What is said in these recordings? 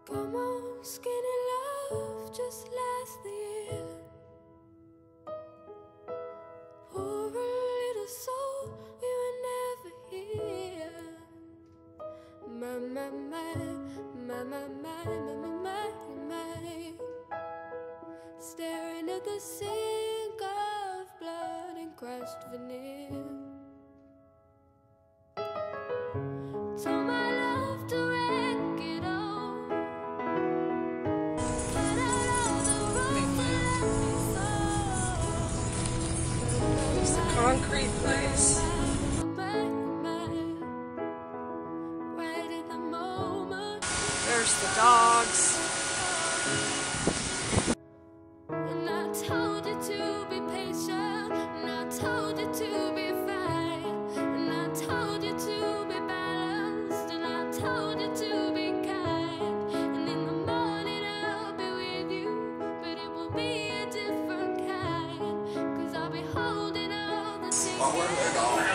Come on, skinny love, just last the year. Poor little soul, we were never here. My, my, my, my, my, my, my, my, my. Staring at the sink of blood and crushed veneer. Told my love to wreck it all. Cut out all the roads that let me fall. It's a concrete place. Right in the moment. There's the dogs. And I told you to be patient, and I told you to be fine, and I told you to be balanced, and I told you to be kind. And in the morning I'll be with you, but it will be a different kind, 'cause I'll be holding all the secrets.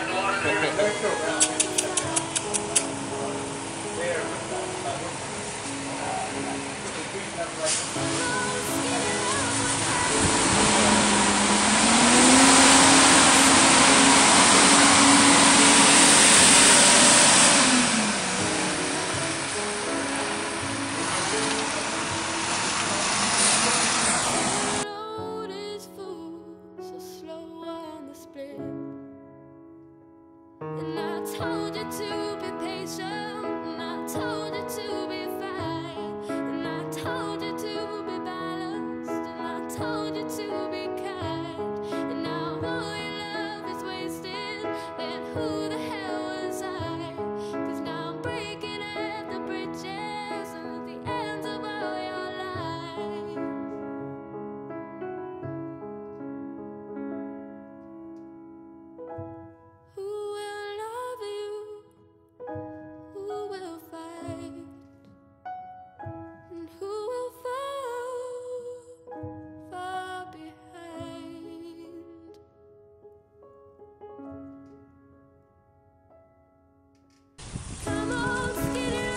Road is full, so slow on the split. And I told you to be patient, and I told you to be fine, and I told you to be balanced, and I told you to be kind. And now all your love is wasted, and who the hell was I? 'Cause now I'm breaking at the bridges and at the ends of all your lies. Who will love you? Who will fight? And who will fall far behind? Come on, skinny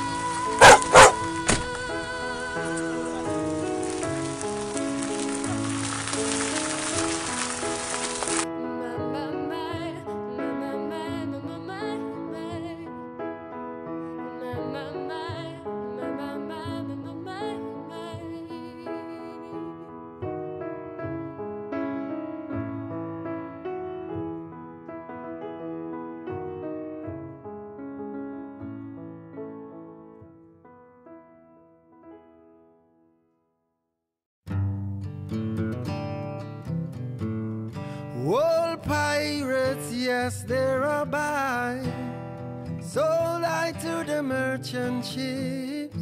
Old pirates, yes, they're a buy. Sold I to the merchant ships.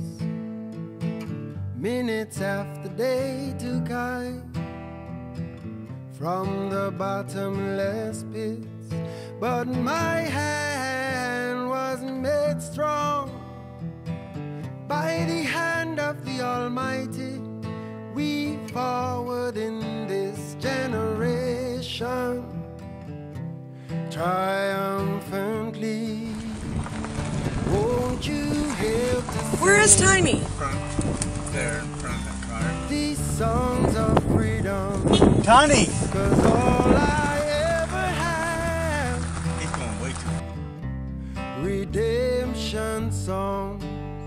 Minutes after they took I from the bottomless pits. But my hand wasn't made strong by the hand of the Almighty. We forward in this generation triumphantly. Won't you help to Where is Tiny? There in front of the car. these songs of freedom? Tiny! 'Cause all I ever have, He's going way too redemption songs,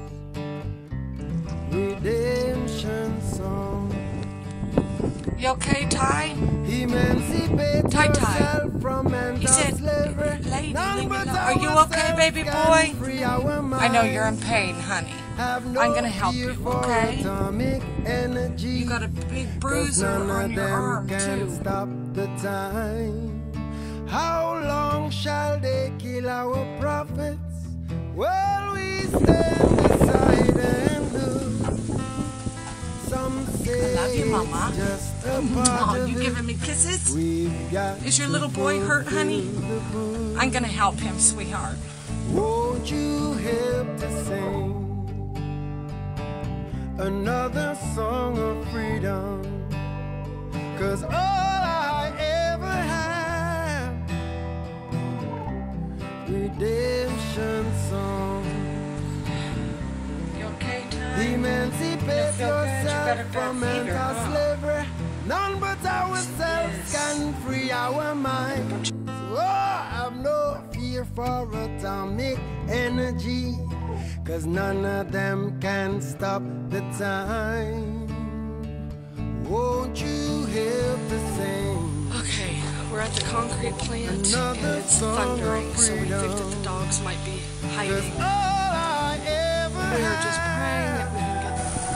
redemption songs. You okay, Ty? Emancipate Ty. yourself from mental He said, slavery. lady, None leave me but alone. Are you okay, ourselves baby can boy? free our I know minds. you're in pain, honey. Have no I'm gonna help fear you, for okay? atomic energy. You got a big 'Cause bruise none on of your them arm, can too. stop the time. How long shall they kill our prophets? Well, we stand aside and look. Some say love you, Mama. it's just a part Oh, of you it. giving me kisses? We've got Is your to little boy hurt, honey? fulfill the book. I'm gonna help him, sweetheart. Won't you help to sing another song of freedom? 'Cause all I ever have, redemption song. You okay, Ty? got a bad fever, huh? slavery. None but ourselves can free our minds. So have no fear for atomic energy, 'cause none of them can stop the time. Won't you help to sing? Okay, we're at the concrete plant and Another it's song of thundering, so we think that freedom. the dogs might be 'Cause hiding. all I ever We are just praying that we can get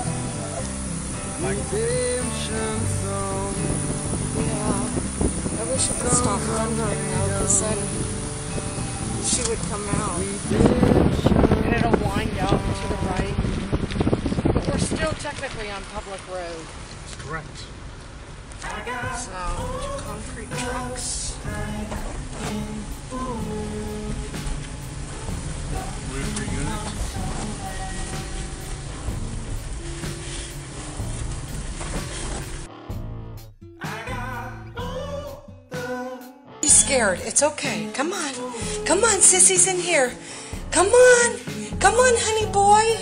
redemption song. Yeah, I wish it would stop thundering though, because then she would come out and it'll wind out to the right. But we're still technically on public road. Correct. So, concrete trucks. Rooster unit. He's scared. It's okay. Come on. Come on, Sissy's in here. Come on. Come on, honey boy.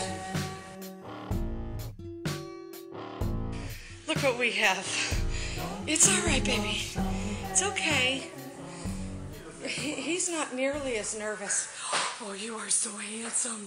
Look what we have. It's all right, baby. It's okay. He's not nearly as nervous. Oh, you are so handsome.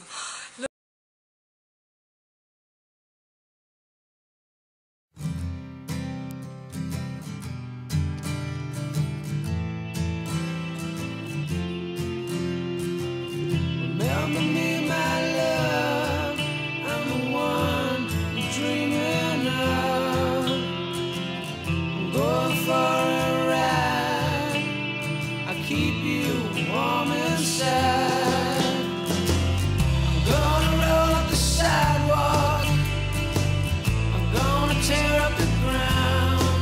Remember me, my love. I'm the one you're dreaming of. I'm going for a ride. I'll keep you warm inside. I'm gonna roll up the sidewalk. I'm gonna tear up the ground.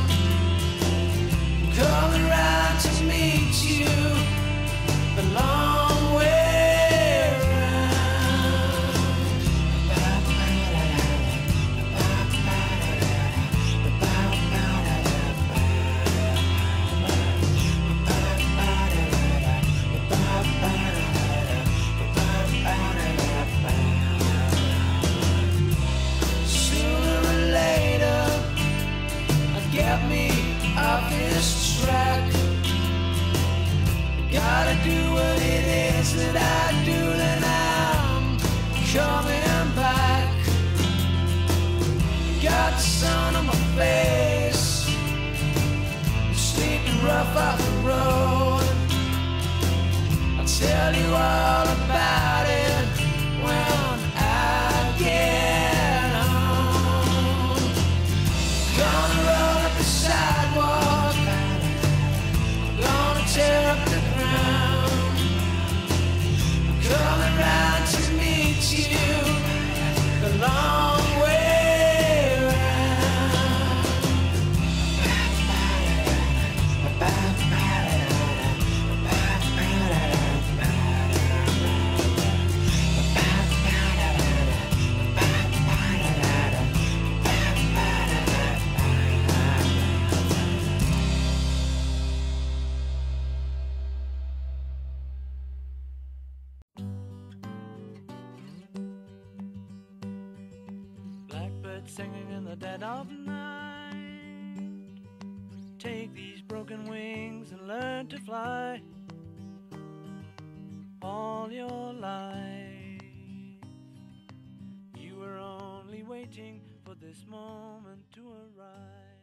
Come around to meet you. The long way. Get me off this track. Gotta do what it is that I do, then I'm coming back. Got the sun on my face, sleeping rough off the road. I'll tell you all about it when I get home. Gonna roll up the sidewalk, gonna tear up the ground. Coming round to meet you the long way round. Blackbird singing in the dead of night. Take these broken wings and learn to fly. All your life you were only waiting for this moment to arrive.